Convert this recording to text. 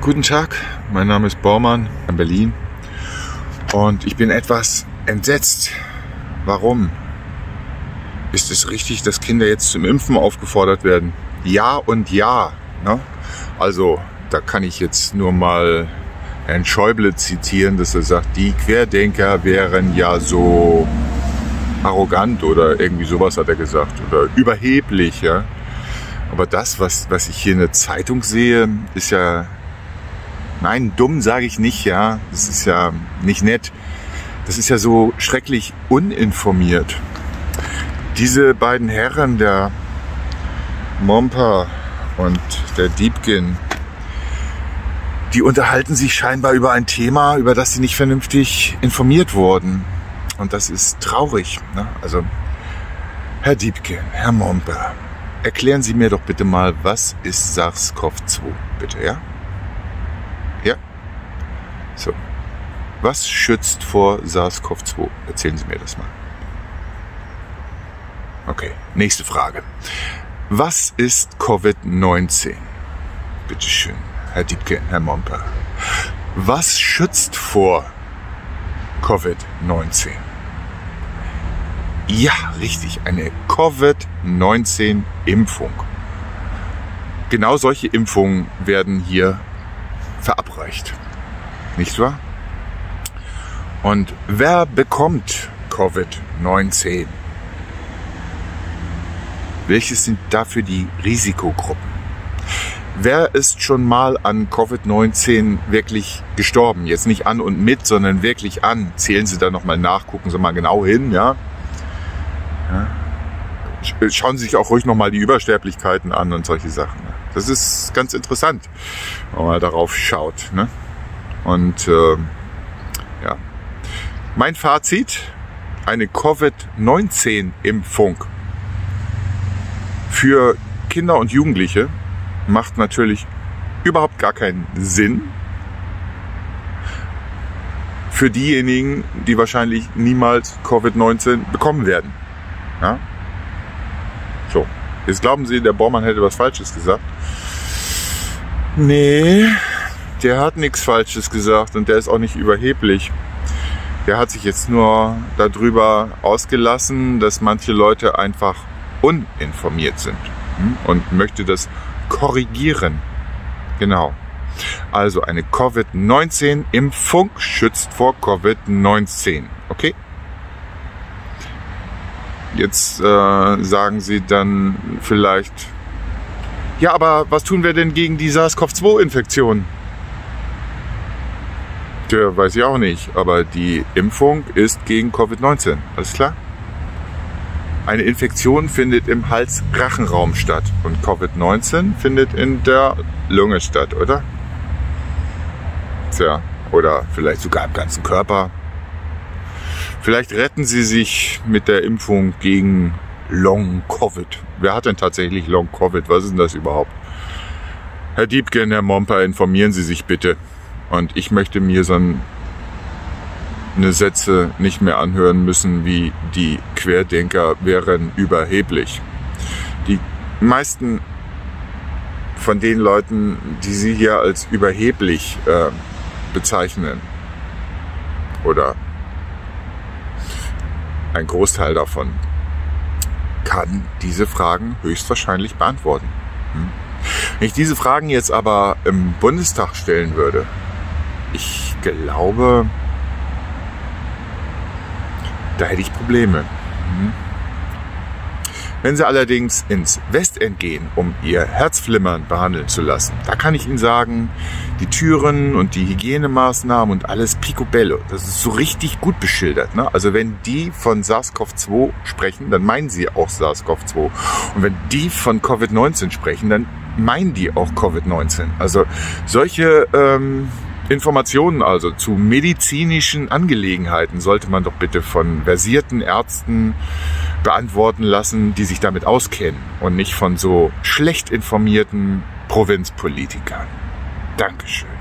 Guten Tag, mein Name ist Bormann in Berlin und ich bin etwas entsetzt. Warum? Ist es richtig, dass Kinder jetzt zum Impfen aufgefordert werden? Ja und ja. Ne? Also, da kann ich jetzt nur mal Herrn Schäuble zitieren, dass er sagt, die Querdenker wären ja so arrogant oder irgendwie sowas hat er gesagt oder überheblich. Ja? Aber das, was ich hier in der Zeitung sehe, ist ja... Nein, dumm sage ich nicht, ja. Das ist ja nicht nett. Das ist ja so schrecklich uninformiert. Diese beiden Herren, der Momper und der Diepgen, die unterhalten sich scheinbar über ein Thema, über das sie nicht vernünftig informiert wurden. Und das ist traurig. Ne? Also, Herr Diepgen, Herr Momper, erklären Sie mir doch bitte mal, was ist SARS-CoV-2, bitte, ja? Ja? So. Was schützt vor SARS-CoV-2? Erzählen Sie mir das mal. Okay, nächste Frage. Was ist Covid-19? Bitte schön, Herr Diepgen, Herr Momper. Was schützt vor Covid-19? Ja, richtig, eine Covid-19-Impfung. Genau solche Impfungen werden hier verabreicht. Nicht wahr? Und wer bekommt Covid-19? Welches sind dafür die Risikogruppen? Wer ist schon mal an Covid-19 wirklich gestorben? Jetzt nicht an und mit, sondern wirklich an. Zählen Sie da nochmal nach, gucken Sie mal genau hin, ja? Schauen Sie sich auch ruhig nochmal die Übersterblichkeiten an und solche Sachen. Das ist ganz interessant, wenn man darauf schaut. Ne? Und ja, mein Fazit, eine Covid-19-Impfung für Kinder und Jugendliche macht natürlich überhaupt gar keinen Sinn. Für diejenigen, die wahrscheinlich niemals Covid-19 bekommen werden. Ja? So, jetzt glauben Sie, der Bormann hätte was Falsches gesagt. Nee, der hat nichts Falsches gesagt und der ist auch nicht überheblich. Der hat sich jetzt nur darüber ausgelassen, dass manche Leute einfach uninformiert sind und möchte das korrigieren. Genau. Also eine Covid-19-Impfung schützt vor Covid-19. Okay? Jetzt sagen Sie dann vielleicht, ja, aber was tun wir denn gegen die SARS-CoV-2-Infektion? Tja, weiß ich auch nicht, aber die Impfung ist gegen Covid-19, alles klar? Eine Infektion findet im Hals-Rachenraum statt und Covid-19 findet in der Lunge statt, oder? Tja, oder vielleicht sogar im ganzen Körper. Vielleicht retten Sie sich mit der Impfung gegen Long-Covid. Wer hat denn tatsächlich Long-Covid? Was ist denn das überhaupt? Herr Diepgen, Herr Momper, informieren Sie sich bitte. Und ich möchte mir so eine Sätze nicht mehr anhören müssen, wie die Querdenker wären überheblich. Die meisten von den Leuten, die Sie hier als überheblich bezeichnen, oder ein Großteil davon, kann diese Fragen höchstwahrscheinlich beantworten. Wenn ich diese Fragen jetzt aber im Bundestag stellen würde, ich glaube, da hätte ich Probleme. Wenn Sie allerdings ins Westend gehen, um Ihr Herzflimmern behandeln zu lassen, da kann ich Ihnen sagen, die Türen und die Hygienemaßnahmen und alles picobello, das ist so richtig gut beschildert. Ne? Also wenn die von SARS-CoV-2 sprechen, dann meinen sie auch SARS-CoV-2. Und wenn die von Covid-19 sprechen, dann meinen die auch Covid-19. Also solche Informationen also zu medizinischen Angelegenheiten sollte man doch bitte von versierten Ärzten beantworten lassen, die sich damit auskennen und nicht von so schlecht informierten Provinzpolitikern. Dankeschön.